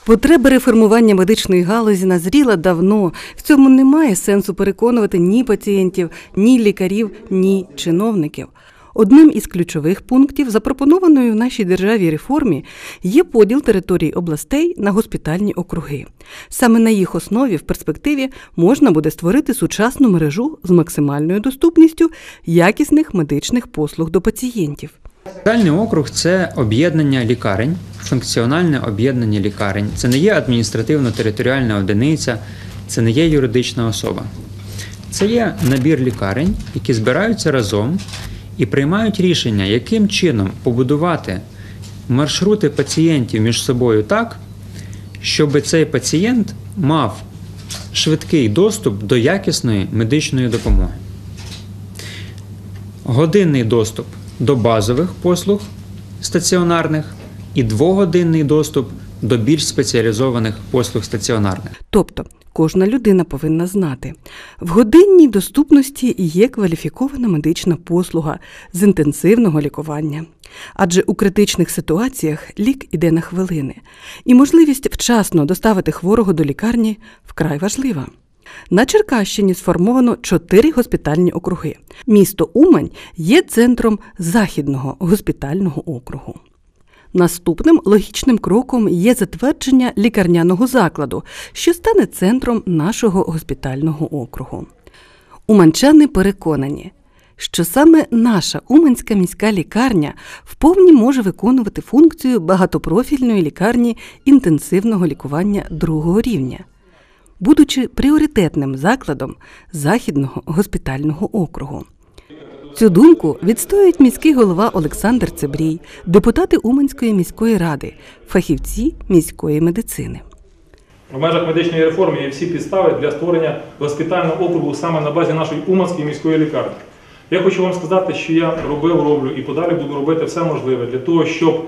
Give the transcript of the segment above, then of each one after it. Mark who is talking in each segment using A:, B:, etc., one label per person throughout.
A: Потреба реформування медичної галузі назріла давно. В цьому немає сенсу переконувати ні пацієнтів, ні лікарів, ні чиновників. Одним із ключових пунктів запропонованої в нашій державі реформі є поділ територій областей на госпітальні округи. Саме на їх основі в перспективі можна буде створити сучасну мережу з максимальною доступністю якісних медичних послуг до пацієнтів.
B: Госпітальний округ – це об'єднання лікарень, функціональне об'єднання лікарень. Це не є адміністративно-територіальна одиниця, це не є юридична особа. Це є набір лікарень, які збираються разом і приймають рішення, яким чином побудувати маршрути пацієнтів між собою так, щоб цей пацієнт мав швидкий доступ до якісної медичної допомоги. Годинний доступ до базових послуг стаціонарних і двогодинний доступ до більш спеціалізованих послуг стаціонарних.
A: Тобто, кожна людина повинна знати, в годинній доступності є кваліфікована медична послуга з інтенсивного лікування. Адже у критичних ситуаціях лік іде на хвилини, і можливість вчасно доставити хворого до лікарні вкрай важлива. На Черкащині сформовано 4 госпітальні округи. Місто Умань є центром Західного госпітального округу. Наступним логічним кроком є затвердження лікарняного закладу, що стане центром нашого госпітального округу. Уманчани переконані, що саме наша Уманська міська лікарня вповні може виконувати функцію багатопрофільної лікарні інтенсивного лікування другого рівня, будучи пріоритетним закладом Західного госпітального округу. Цю думку відстоюють міський голова Олександр Цебрій, депутати Уманської міської ради, фахівці міської медицини.
C: В межах медичної реформи є всі підстави для створення госпітального округу саме на базі нашої Уманської міської лікарні. Я хочу вам сказати, що я роблю і подалі буду робити все можливе для того, щоб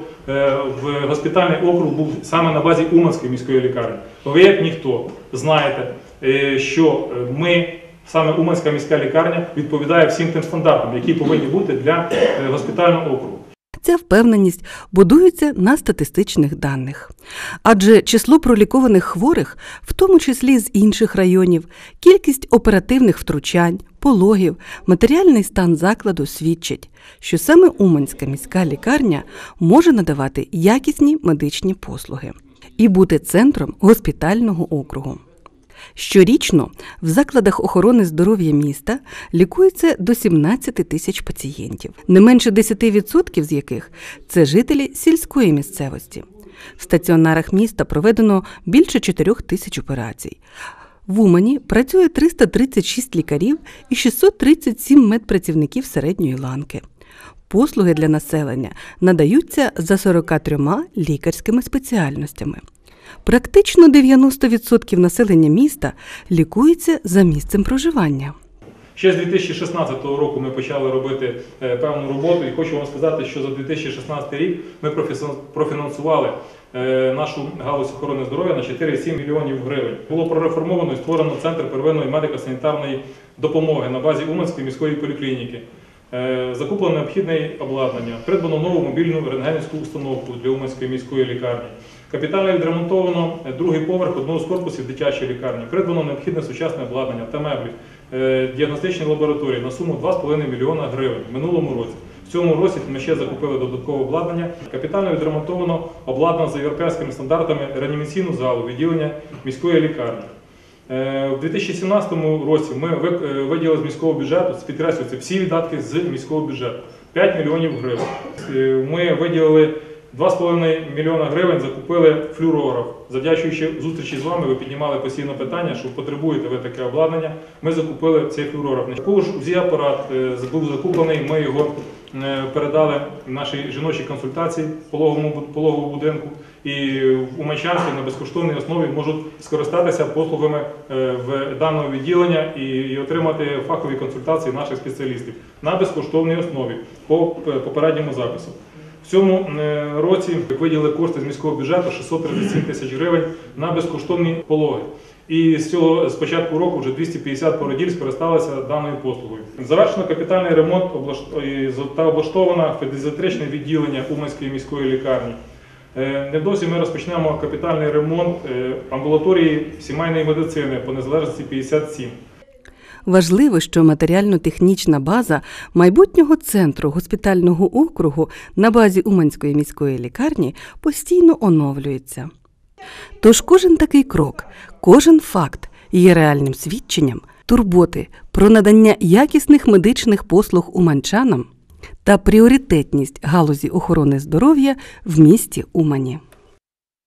C: в госпітальний округ був саме на базі Уманської міської лікарні. Ви, як ніхто, знаєте, що ми, саме Уманська міська лікарня, відповідає всім тим стандартам, які повинні бути для госпітального округу.
A: Ця впевненість будується на статистичних даних. Адже число пролікованих хворих, в тому числі з інших районів, кількість оперативних втручань, пологів, матеріальний стан закладу свідчать, що саме Уманська міська лікарня може надавати якісні медичні послуги і бути центром госпітального округу. Щорічно в закладах охорони здоров'я міста лікується до 17 тисяч пацієнтів, не менше 10% з яких – це жителі сільської місцевості. В стаціонарах міста проведено більше 4 тисяч операцій. В Умані працює 336 лікарів і 637 медпрацівників середньої ланки. Послуги для населення надаються за 43 лікарськими спеціальностями. Практично 90% населення міста лікується за місцем проживання.
C: Ще з 2016 року ми почали робити певну роботу і хочу вам сказати, що за 2016 рік ми профінансували нашу галузь охорони здоров'я на 4,7 мільйонів гривень. Було прореформовано і створено Центр первинної медико-санітарної допомоги на базі Уманської міської поліклініки. Закуплено необхідне обладнання, придбано нову мобільну рентгенівську установку для Уманської міської лікарні. Капітально відремонтовано другий поверх одного з корпусів дитячої лікарні. Придбано необхідне сучасне обладнання та меблі, діагностичні лабораторії на суму 2,5 мільйона гривень в минулому році. В цьому році ми ще закупили додаткове обладнання. Капітально відремонтовано обладнано за європейськими стандартами реанімаційну залу відділення міської лікарні. У 2017 році ми виділили з міського бюджету, підкреслюється, всі видатки з міського бюджету – 5 мільйонів гривень. Ми виділили 2,5 мільйона гривень, закупили флюорограф. Завдячуючи зустрічі з вами, ви піднімали постійно питання, що потребуєте ви таке обладнання. Ми закупили цей флюорограф. Також УЗІ-апарат був закуплений, ми його передали нашій жіночій консультації в пологовому будинку. І уманчанці на безкоштовній основі можуть скористатися послугами в даного відділення і отримати фахові консультації наших спеціалістів на безкоштовній основі по попередньому запису. В цьому році виділили кошти з міського бюджету 637 тисяч гривень на безкоштовні пологи. І з початку року вже 250 породіль скористалися даною послугою. Завершено капітальний ремонт та облаштовано педіатричне відділення Уманської міської лікарні. Невдовзі ми розпочнемо капітальний ремонт амбулаторії сімейної медицини по Незалежності 57.
A: Важливо, що матеріально-технічна база майбутнього центру госпітального округу на базі Уманської міської лікарні постійно оновлюється. Тож кожен такий крок, кожен факт є реальним свідченням турботи про надання якісних медичних послуг уманчанам та пріоритетність галузі охорони здоров'я в місті Умані.